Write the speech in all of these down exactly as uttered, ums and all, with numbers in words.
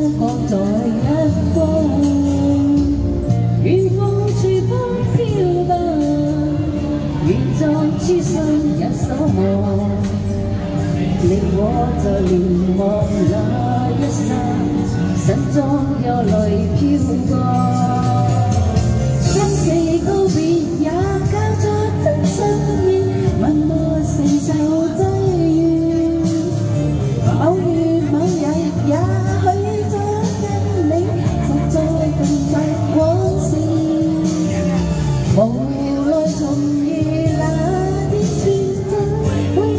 各在一方，遠方隨風飄蕩，願作痴心也守望。你我在連望那一剎，心中有淚飄過。真奇告別也交錯真心意，默默承受際遇。某月某日也許將跟你實在共在往事，無奈重遇那天轉真會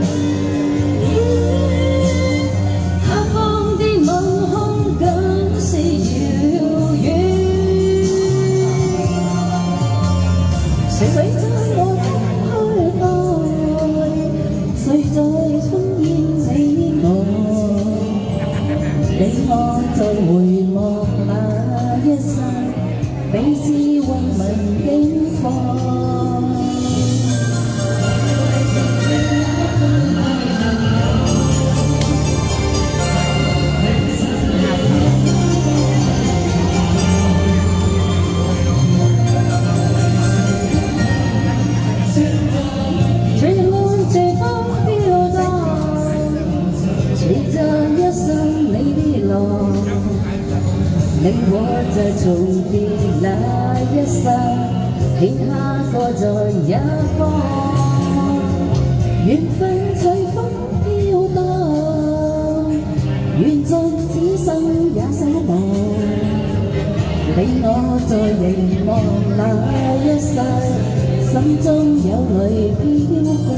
下方的夢空更是遙遠。誰在我開愛？誰在烽煙你我？你我在回望那一剎，彼此慰問境況。隨浪隨風飄蕩，隨着一生你的浪，你我在重疊那一剎，片刻各在一方，緣分隨風飄蕩，願縱此生也守望。你我在凝望那一剎，心中有淚飄過。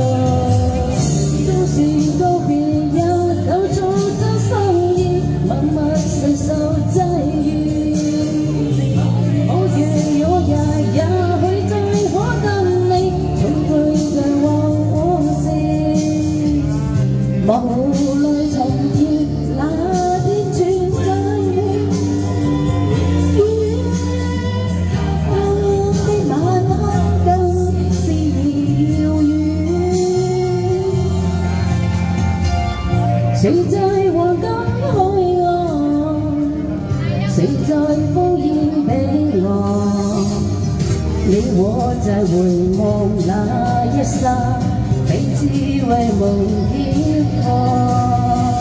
就算告別也有種真心意，默默承受際遇。某月有日也許再可跟你重聚在往往事，無淚重遇那天轉際遇。誰在黃金海岸，誰在烽煙彼岸？你我在回望那一剎，彼此為夢險況。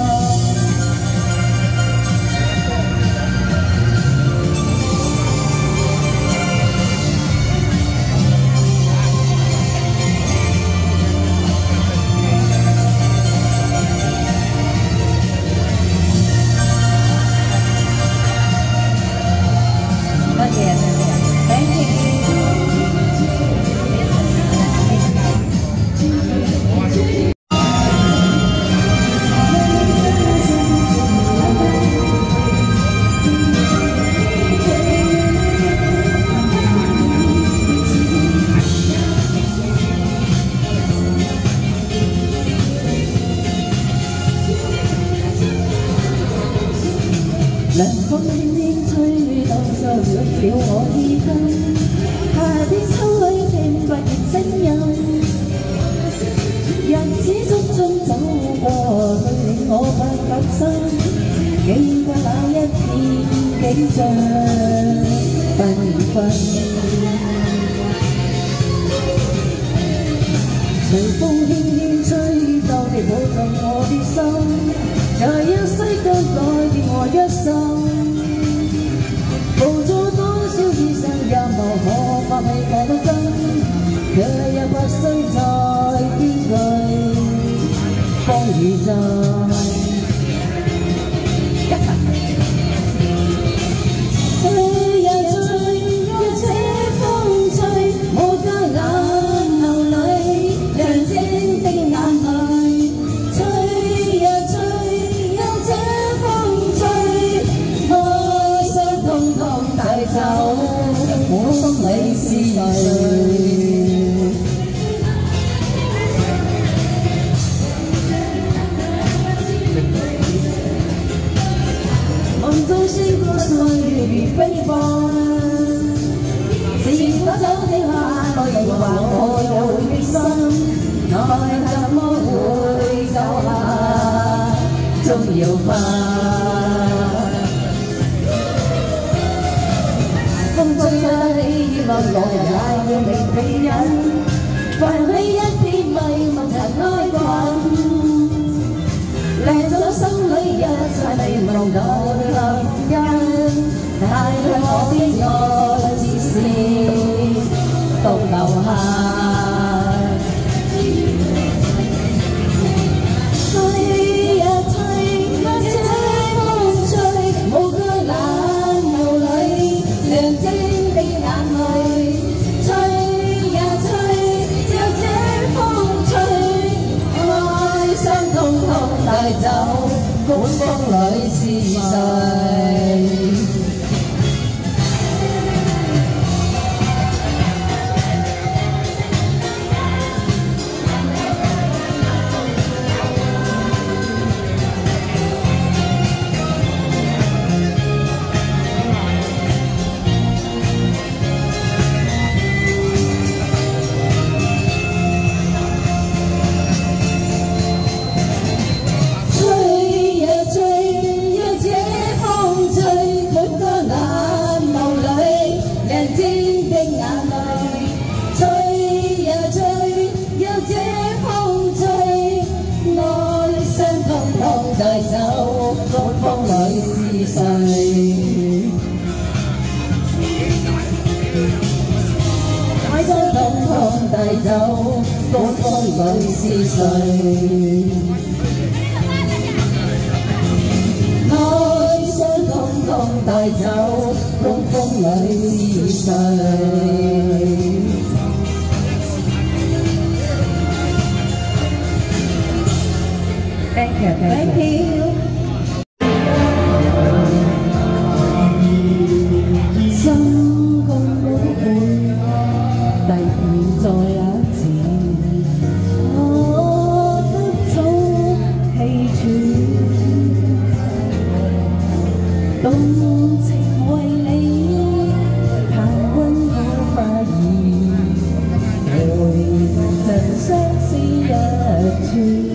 涼風輕輕吹到就入了我衣襟，夏天秋裏聽不見聲音，日子匆匆走過去，令我不甘心，記掛那一片景象繽紛。隨風輕輕吹到你抱進我的心，才要西江改變我一生，無助多少醫生也無可發揮太多真，卻也不需再邊懼風雨陣。我心裏是誰？夢中星光歲月飛放，是否走的下來又話我有的心，愛怎麼會走下，終要化。 雖得希望來也要明被忍，泛起一片迷霧塵埃滾，靚咗心裏一切美夢內烙印，帶去我的愛只是獨留下。帶走管風裏是誰？帶走風風裏是誰？愛傷痛痛帶走風風裏是誰？愛傷痛痛帶走風風裏是誰？Thank you, thank you. Sông không muốn vui, đầy rồi á chỉ我得早氣喘，動情為你行溫可發現，回陣相思一串。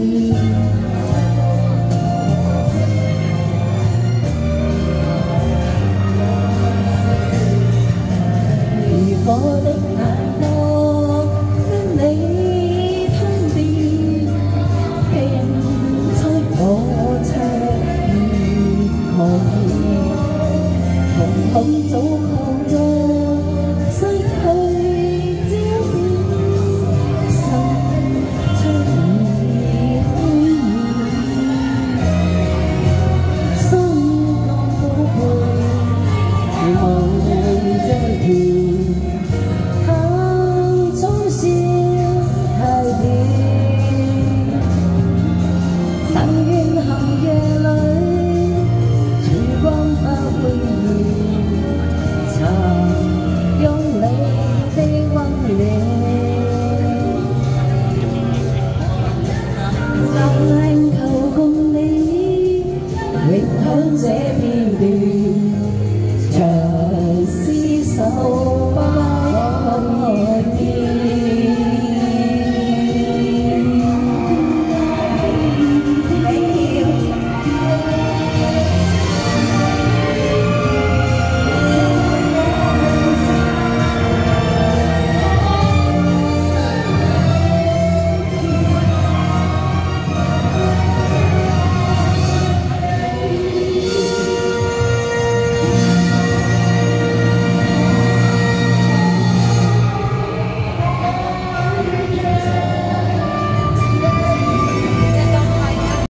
我的眼光跟你通電，輕吹我赤面紅葉，瞳孔早抗咗失去焦點，心出現虛擬，心肝寶貝無遮掩。這片